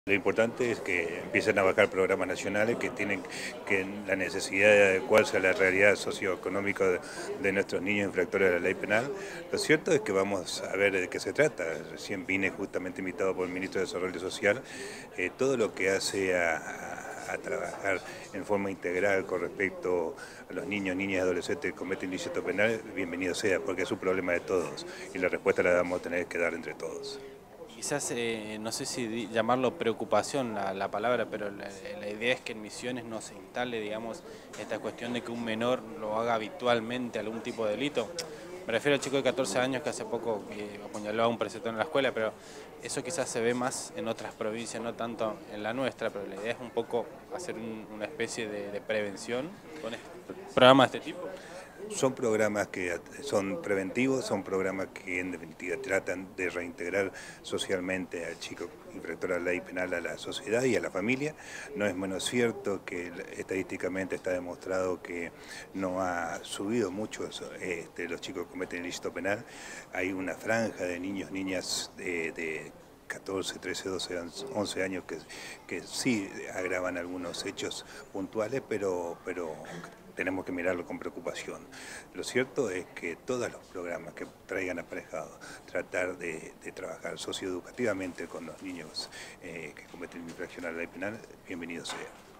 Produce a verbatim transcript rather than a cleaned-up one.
Lo importante es que empiecen a bajar programas nacionales que tienen que la necesidad de adecuarse a la realidad socioeconómica de, de nuestros niños infractores de la ley penal. Lo cierto es que vamos a ver de qué se trata. Recién vine justamente invitado por el Ministro de Desarrollo Social. Eh, todo lo que hace a, a, a trabajar en forma integral con respecto a los niños, niñas y adolescentes que cometen ilícito penal, bienvenido sea, porque es un problema de todos y la respuesta la vamos a tener que dar entre todos. Quizás, eh, no sé si di- llamarlo preocupación la, la palabra, pero la, la idea es que en Misiones no se instale, digamos, esta cuestión de que un menor lo haga habitualmente algún tipo de delito. Me refiero al chico de catorce años que hace poco eh, apuñaló a un preceptor en la escuela, pero eso quizás se ve más en otras provincias, no tanto en la nuestra, pero la idea es un poco hacer un- una especie de, de prevención con este, programas de este tipo. Son programas que son preventivos, son programas que en definitiva tratan de reintegrar socialmente al chico infractor a la ley penal a la sociedad y a la familia. No es menos cierto que estadísticamente está demostrado que no ha subido mucho este, los chicos que cometen ilícito penal. Hay una franja de niños, niñas de, de catorce, trece, doce, once años que, que sí agravan algunos hechos puntuales, pero, pero tenemos que mirarlo con preocupación. Lo cierto es que todos los programas que traigan aparejado, tratar de, de trabajar socioeducativamente con los niños eh, que cometen infracción a la ley penal, bienvenido sea.